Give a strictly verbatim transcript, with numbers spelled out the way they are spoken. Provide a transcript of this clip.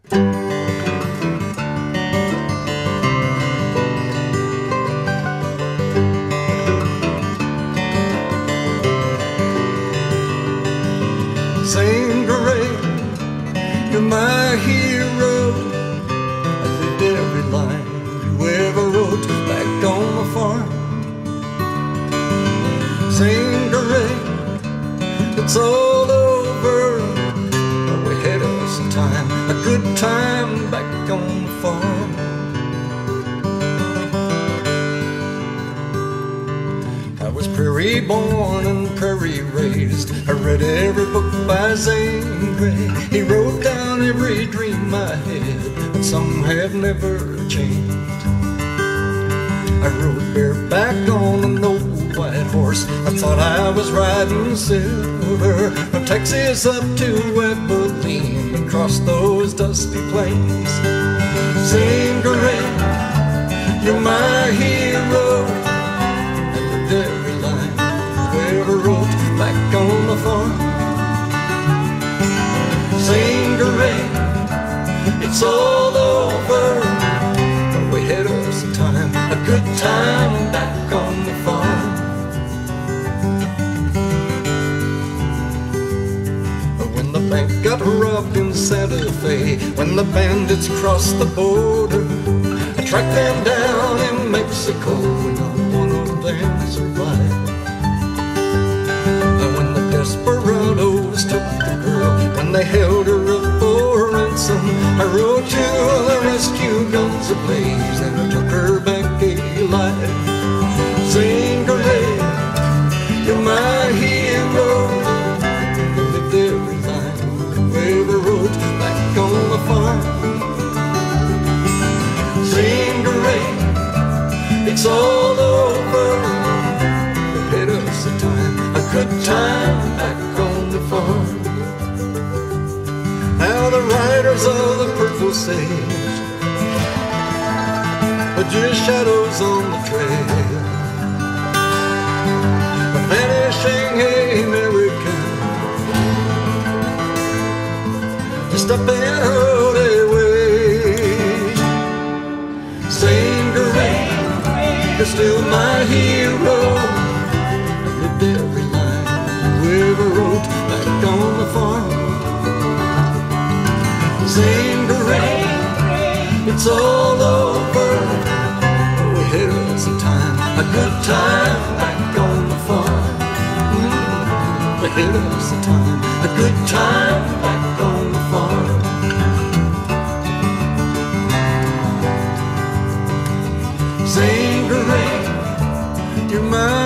Zane Grey, you're my hero. I lived every line you ever wrote back on the farm. Zane Grey, it's all over, but we had us a time, a good time back on the farm. I was prairie born and prairie raised. I read every book by Zane Grey. He wrote down every dream I had, and some have never changed. I rode bareback on an old white horse. I thought I was riding silver. From Texas up to Abilene and crossed those dusty plains. Zane Grey, you're my hero. I lived every line you ever wrote back on the farm. Zane Grey, it's all over, but we had us a time, a good time back on the farm. When the bank got robbed in Santa Fe, when the bandits crossed the border, I tracked them down in Mexico, and not one of them survived. And when the desperados took the girl, when they held her up for ransom, I rode to the rescue, guns ablaze, and I took her back alive. Zane Grey, you're my hero. I lived every line you ever wrote back on the farm. Zane Grey, it's all over, we had us a time, a good time back on the farm. Now the riders of the purple sage are just shadows on the trail, a vanishing American, just up in early way. Zane Grey, you're still my hero. I lived every line you ever wrote back on the farm. Zane Grey, it's all over, we had us a time, a good time back on the farm. Mm, we had us a time, a good time back on the farm. Zane Grey, you're my